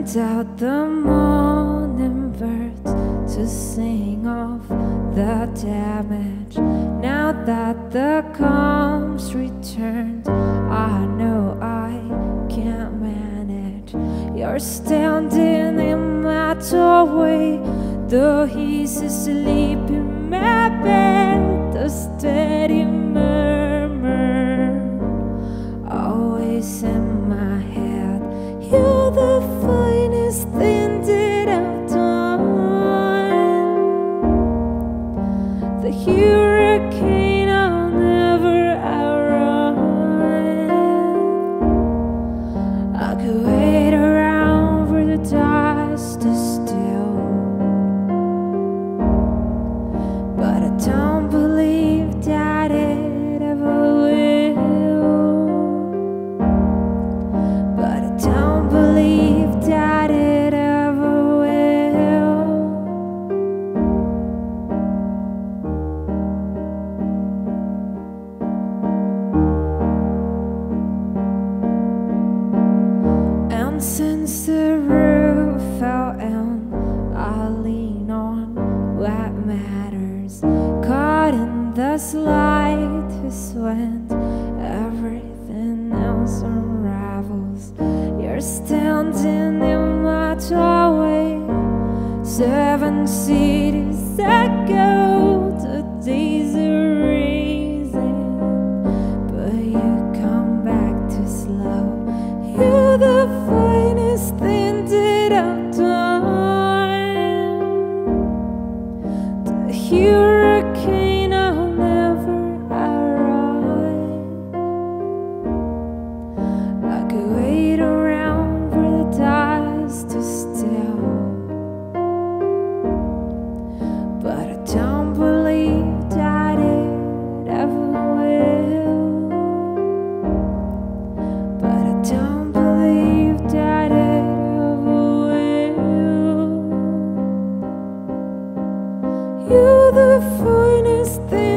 sent out the morning birds to sing off the damage. Now that the calm's returned, I know I can't manage. You're standing in my doorway, though he's asleep in my bed. The steady murmur always in my head. You're the finest thing that I've done. The hurricane I'll never outrun. I could wait around for the dust to still, but I don't believe that it ever will. But I don't believe that it ever will. And since the roof fell in, I lean on what matters. Caught in the slightest wind, everything else unravels. You're standing in my doorway, 7 cities ago. The days are racing, but you come back too slow. You're the finest thing that I've done. The hurricane I'll never outrun. I could wait around for the dust to still, but I don't believe that it ever will. But I don't believe that it ever will. You're the finest thing